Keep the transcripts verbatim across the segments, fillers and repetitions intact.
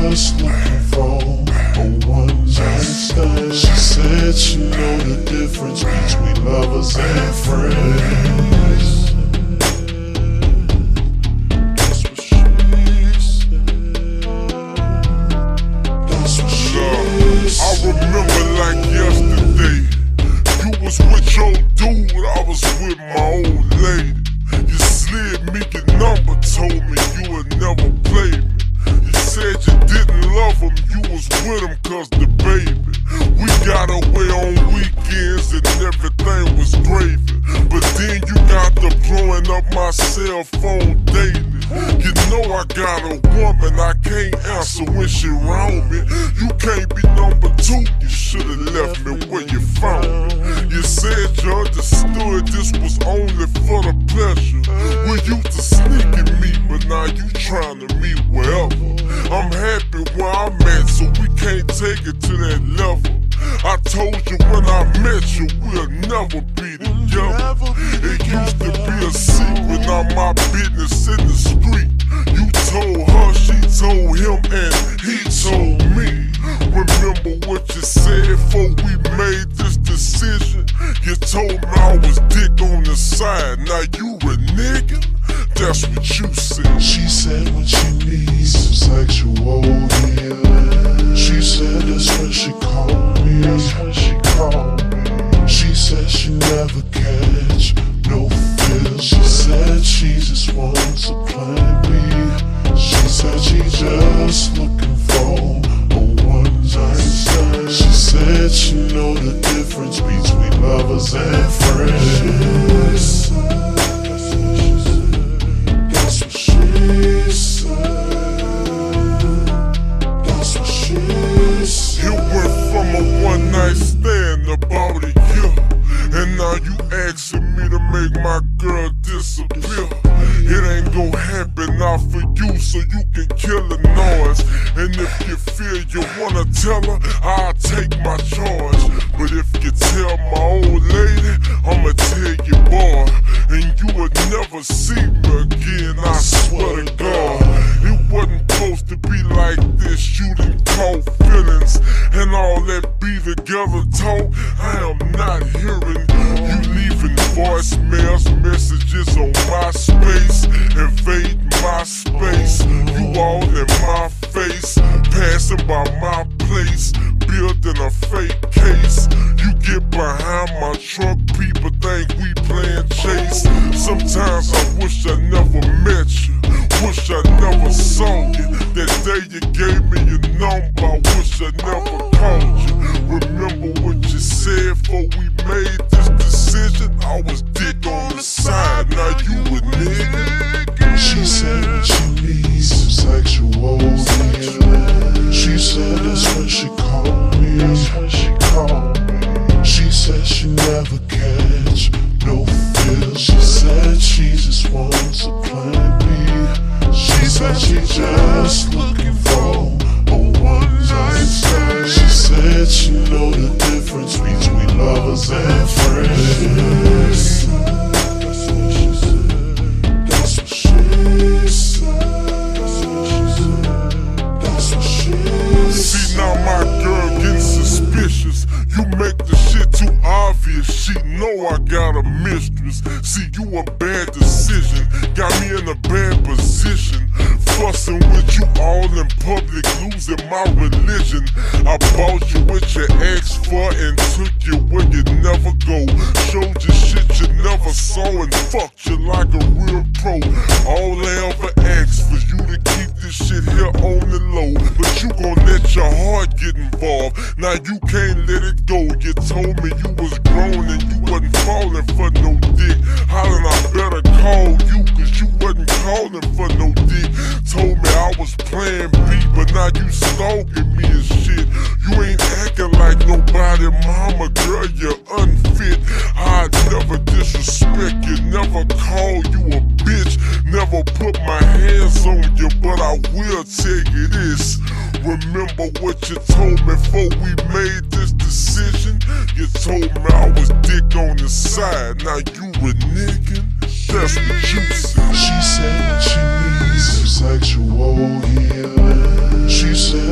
just looking for a one night stand. She said she know the difference between lovers and friends. That's what she said. That's what she said. I remember like yesterday. You was with your dude, I was with my old lady. You slid me your number, told me you would never play me. You said you didn't love him, you was with him cause the baby. We got away on weekends and everything was gravy. But then you got to blowing up my cell phone daily. You know I got a woman, I can't answer when she round me. You can't be number two, you should've left me where you found me. You said you understood this was only for the pleasure. We used to sneak and meet, but now you trying to meet wherever. I'm happy where I'm at, so we can't take it to that level. I told you when I met you, we'll never be together. It used to be a secret, now my business in the street. You told her, she told him, and he told me. Remember what you said before we made this decision? You told me I was dick on the side, now you a nigga? That's what you said. She said when she needs some sexual healing. She said that's when she called me. That's when she called me. She said she never catch no feels. She said she just wants a plan B. She said she just looking for a one night stand. She said she know the difference between lovers and friends. That's what she said. That's what she said. You went from a one night stand about a year, and now you asking me to make my girl disappear. It ain't gon' happen now for you, so you can kill the noise. And if you feel you wanna tell her, I'll take my charge. But if you tell my old lady, I'ma tell you, boy, and you would never see me again, I swear to God. It wasn't supposed to be like this, you done caught feelings. And all that be together talk, I am not hearing. You leaving voicemails, messages on my space, invade my space. You all in my face, passing by my place, building a fake case. You get behind my truck, people think we playing chase. Sometimes I wish I never met you, wish I never saw you. That day you gave me your number, I wish I never called you. Remember what you said before we made this decision? I was dick on the side, now you a nigga. She said when she needs some sexual healing. She said that's when she called me. That's when she called me. She said she never catch no feels. She said she just wants a plan B. She said she just looking for a one night stand. She said she know the difference between lovers and friends. That's what she said. That's what she said. That's what she said. See, now my girl getting suspicious. You make the shit too obvious. She know I got a mistress. See, you a bad decision, got me in a bad position. Fussing with you all in public, losing my religion. I bought you what you asked for and took you where you never go. Showed you shit you never saw and fucked you like a real pro. All I ever asked for you to keep this shit here on the low, but you gon' let your heart get involved. Now you can't let it go. You told me you was grown and you wasn't falling for no dick. Hollin', I better call you, cause you wasn't calling for no dick. Told me I was playing B, but now you stalking me and shit. You ain't acting like nobody, mama, girl, you're unfit. I'd never disrespect you, never call you a bitch, never put my hands on you, but I will tell you this. Remember what you told me before we made this decision? You told me I was dick on the side, now you a nigga? That's what you said. She said that she needs some sexual healing. She said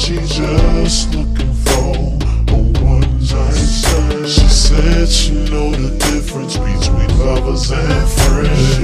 she just looking for a one-night stand. She said she know the difference between lovers and friends.